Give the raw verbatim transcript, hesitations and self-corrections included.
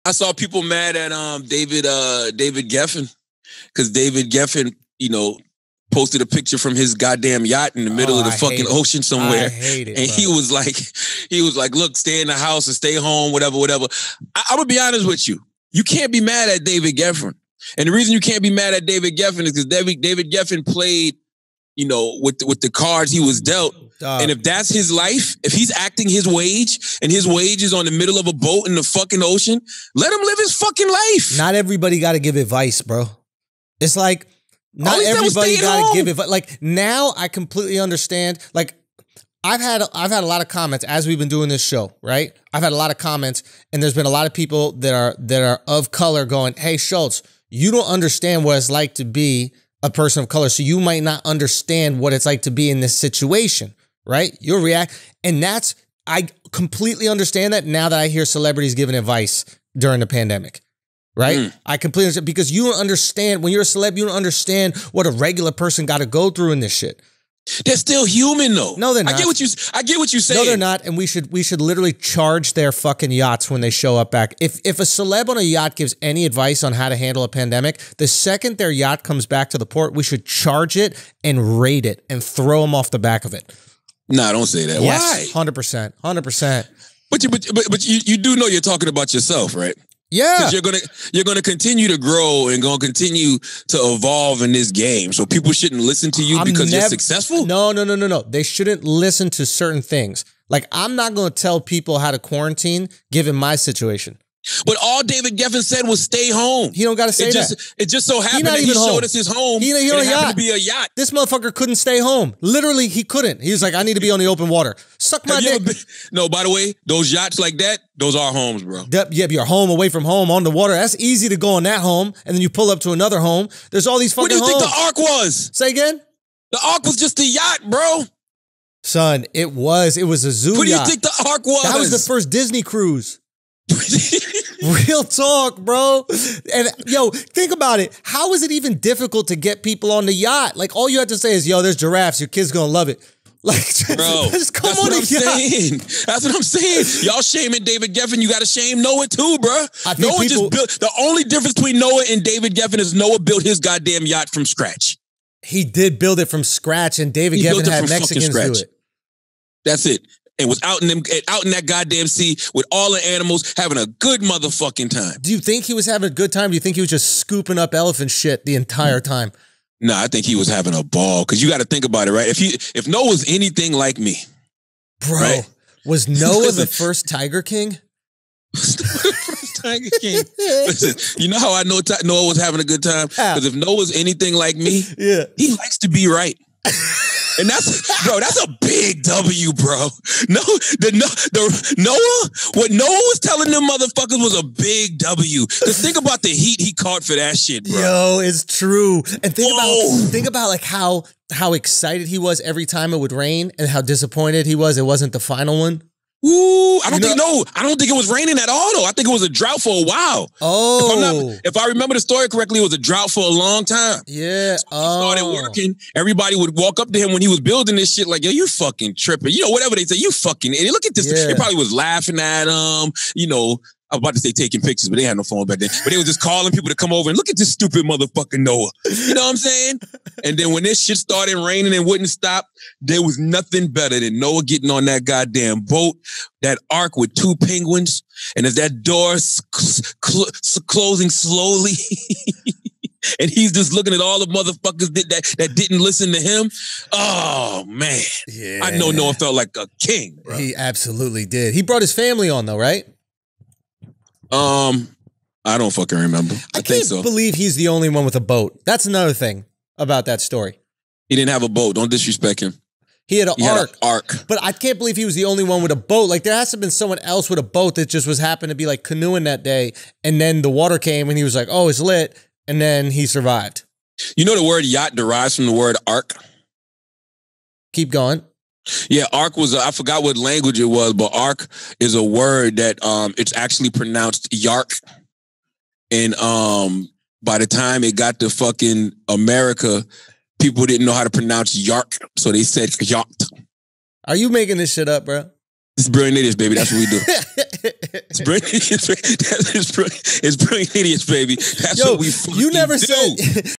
I saw people mad at um David uh David Geffen because David Geffen, you know, posted a picture from his goddamn yacht in the middle oh, of the I fucking ocean somewhere. I hate it, and bro. he was like, he was like, look, stay in the house and stay home, whatever, whatever. I, I'm gonna be honest with you. You can't be mad at David Geffen. And the reason you can't be mad at David Geffen is because David, David Geffen played, you know, with, with the cards he was dealt. Uh, and if that's his life, if he's acting his wage and his wage is on the middle of a boat in the fucking ocean, let him live his fucking life. Not everybody got to give advice, bro. It's like, not everybody got to give advice. Like, now I completely understand. Like, I've had I've had a lot of comments as we've been doing this show, right? I've had a lot of comments, and there's been a lot of people that are that are of color going, hey, Schultz, you don't understand what it's like to be a person of color, so you might not understand what it's like to be in this situation, right? You'll react. And that's, I completely understand that now that I hear celebrities giving advice during the pandemic. Right? Mm. I completely understand, because you don't understand, when you're a celeb, you don't understand what a regular person got to go through in this shit. They're still human though. No, they're not. I get what you I get what you saying. No, they're not. And we should we should literally charge their fucking yachts when they show up back. If if a celeb on a yacht gives any advice on how to handle a pandemic, the second their yacht comes back to the port, we should charge it and raid it and throw them off the back of it. Nah, don't say that. Yes, Why? one hundred percent. one hundred percent. But you but, but, but you, you do know you're talking about yourself, right? Yeah, because you're gonna you're gonna continue to grow and gonna continue to evolve in this game. So people shouldn't listen to you I'm because nev- you're successful. No, no, no, no, no. They shouldn't listen to certain things. Like, I'm not gonna tell people how to quarantine given my situation. But all David Geffen said was stay home. He don't got to say it just, that. It just so happened that he home. showed us his home. He, he and on it a happened yacht. to be a yacht. This motherfucker couldn't stay home. Literally, he couldn't. He was like, I need to be on the open water. Suck my dick. Been, no, by the way, those yachts like that, those are homes, bro. Yep, yep, you're home, away from home, on the water. That's easy to go on that home, and then you pull up to another home. There's all these fucking homes. What do you think the Ark was? Say again? The Ark was just a yacht, bro. Son, it was. It was a zoo yacht. What do you think the Ark was? That was the first Disney cruise. Real talk, bro. And yo, think about it. How is it even difficult to get people on the yacht? Like, all you have to say is, yo, there's giraffes. Your kid's gonna love it. Like, just, bro, just come that's on what I'm the yacht. saying. That's what I'm saying. Y'all shaming David Geffen. You got to shame Noah too, bro. I think Noah people, just built. The only difference between Noah and David Geffen is Noah built his goddamn yacht from scratch. He did build it from scratch, and David he Geffen had Mexicans do it. That's it. And was out in them, out in that goddamn sea with all the animals having a good motherfucking time. Do you think he was having a good time? Do you think he was just scooping up elephant shit the entire time? No, nah, I think he was having a ball. Because you got to think about it, right? If he, if Noah was anything like me, bro, right? Was Noah the first Tiger King? First Tiger King. Listen, you know how I know Noah was having a good time? Because if Noah's anything like me, yeah, he likes to be right. And that's, bro, that's a big W, bro. No, the no, the Noah, what Noah was telling them motherfuckers was a big W. Because think about the heat he caught for that shit, bro. Yo, it's true. And think Whoa. about think about like how how excited he was every time it would rain, and how disappointed he was it wasn't the final one. Ooh, I don't you think know, no, I don't think it was raining at all though. I think it was a drought for a while. Oh, if, I'm not, if I remember the story correctly, it was a drought for a long time. Yeah, so when he oh. started working, everybody would walk up to him when he was building this shit like, yo, you fucking tripping. You know, whatever they say, you fucking idiot. Look at this. Yeah. They probably was laughing at him, you know. I was about to say taking pictures, but they had no phone back then. But they were just calling people to come over and look at this stupid motherfucking Noah. You know what I'm saying? And then when this shit started raining and wouldn't stop, there was nothing better than Noah getting on that goddamn boat, that ark with two penguins. And as that door cl- cl- closing slowly, and he's just looking at all the motherfuckers that, that, that didn't listen to him. Oh, man. Yeah. I know Noah felt like a king, bro. He absolutely did. He brought his family on though, right? Um, I don't fucking remember. I, I think can't so. believe he's the only one with a boat. That's another thing about that story. He didn't have a boat. Don't disrespect him. He had an he ark. Had an ark. But I can't believe he was the only one with a boat. Like, there has to have been someone else with a boat that just was happened to be like canoeing that day. And then the water came and he was like, oh, it's lit. And then he survived. You know the word yacht derives from the word ark? Keep going. Yeah, ark was, a, I forgot what language it was, but ark is a word that um, it's actually pronounced yark. And um, by the time it got to fucking America, people didn't know how to pronounce yark, so they said yacht. Are you making this shit up, bro? This is Brilliant Idiots, baby. That's what we do. It's brilliant. It's, it's, brilliant. It's brilliant idiots, baby. That's Yo, what we fucking you never do. said